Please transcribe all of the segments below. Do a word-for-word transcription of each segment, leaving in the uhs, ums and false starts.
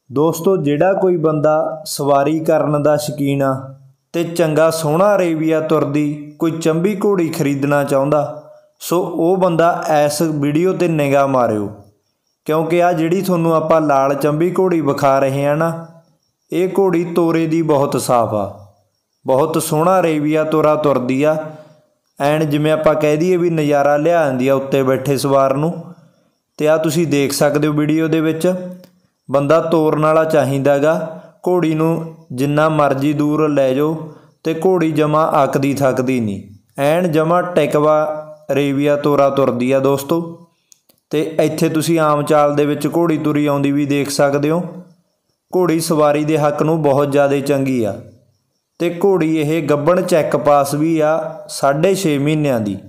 दोस्तों जिहड़ा कोई बंदा सवारी करन दा शौकीन आ ते चंगा सोहना अरेबिया तुरदी कोई चंबी घोड़ी खरीदना चाहुंदा सो वो बंदा इस वीडियो ते निगाह मारियो, क्योंकि आ जिहड़ी तुहानूं आपां लाल चंबी घोड़ी विखा रहे हैं ना, ये घोड़ी तोरे दी बहुत साफ आ, बहुत सोहना अरेबिया तोरा तुरदी आ। एन जिवें आपां कह दईए भी नज़ारा लिया आंदी आ उत्ते बैठे सवार नूं। ते आ तुसीं देख सकदे हो वीडियो दे विच बंदा तोरन वाला चाहीदा गा, घोड़ी नूं जिन्ना मर्जी दूर लै जाओ ते घोड़ी जमा अकदी थकदी नहीं, एन जमा टिकवा अरेबिया तोरा तुरदी आ दोस्तों। ते इत्थे तुसीं आम चाल दे विच घोड़ी तुरी आउंदी भी देख सकदे हो। घोड़ी सवारी दे हक नूं बहुत ज़्यादा चंगी आ ते घोड़ी यह गब्बण चैक पास भी आ साढ़े छे महीनों की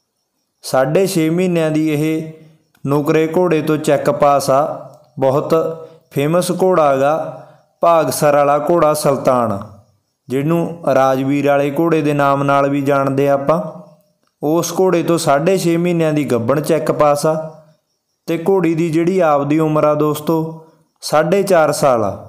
साढ़े छे महीनों की यह नुकरे घोड़े तो चैक पास आ। बहुत फेमस घोड़ा गा भागसर वाला घोड़ा सुल्तान, जिन्हों राजवीर वाले घोड़े के नाम नाल भी जानते आपां। उस घोड़े तो साढ़े छे महीनों की गब्बण चैक पास आ ते घोड़ी की जिहड़ी आपदी उम्र आ दोस्तों साढ़े चार साल आ।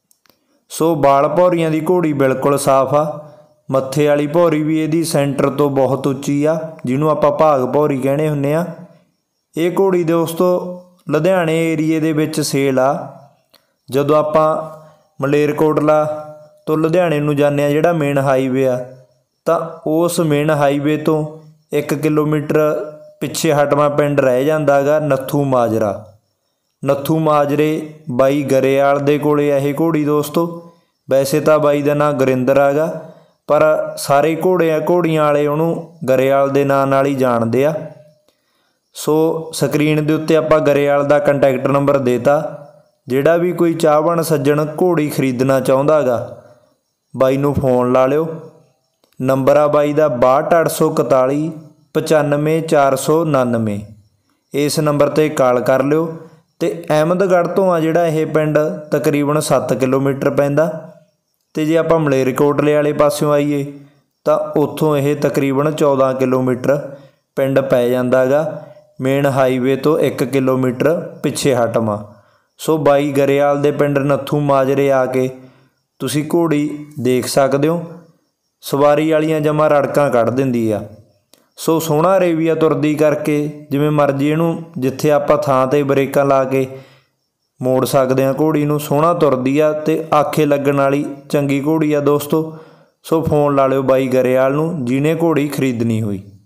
सो बाल भौरियां की घोड़ी बिल्कुल साफ आ। मत्थे वाली भौरी भी इहदी सेंटर तो बहुत उच्ची आ, जिन्हों आपां भाग भौरी कहने हुन्ने आ। ये घोड़ी दोस्तों लुधियाने एरिए दे विच सेल आ। जदों आपां मलेरकोटला तो लुधियाने नूं जाने आ जिहड़ा मेन हाईवे आ, तां उस मेन हाईवे तो एक किलोमीटर पिछे हटवा पिंड रह जांदा गा नत्थू माजरा। नत्थू माजरे बाई गरेयाल दे कोले यह घोड़ी दोस्तों। वैसे तो बाई का नाम गुरिंदर हैगा, पर सारे घोड़े घोड़ियां वाले उन्होंने गरेयाल दे नाम नाल ही जानते आ। सो स्क्रीन के उत्ते आपां गरेयाल दा कंटैक्ट नंबर देता, जिहड़ा भी कोई चाहवान सज्जण घोड़ी खरीदना चाहुंदा गा बाई नूं फोन ला लिओ। नंबर आ बाई दा बाहठ अठ सौ इकताली पचानवे चार सौ उनानवे। इस नंबर ते कॉल कर लिओ। ते अहमदगढ़ तो आ जिहड़ा यह पिंड तकरीबन सत्त किलोमीटर पैंदा। ते जे आपां मलेरकोटले वाले पासों आईए तां उत्थों यह तकरीबन चौदह किलोमीटर पिंड पै जांदा गा, मेन हाईवे तो एक किलोमीटर पिछे हटवा। सो बाई गरेयाल दे पिंड नत्थू माजरे आके तुसीं घोड़ी देख सकदे हो। सवारी वालियां जमा रड़कां कढ़ दिंदी आ। सो सोहना अरेबिया तुरदी करके जिवें मर्जी इहनूं जिथे आपां थां ते ब्रेकां ला के मोड़ सकदे आ घोड़ी नूं, सोहना तुरदी आ ते आखे लगण वाली चंगी घोड़ी आ दोस्तों। सो फोन ला लिओ बाई गरेयाल नूं जिहने घोड़ी खरीदनी होई।